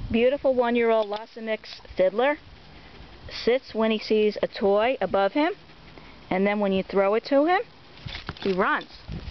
beautiful 1-year-old lhasa mix Fiddler sits when he sees a toy above him, and then when you throw it to him, he runs.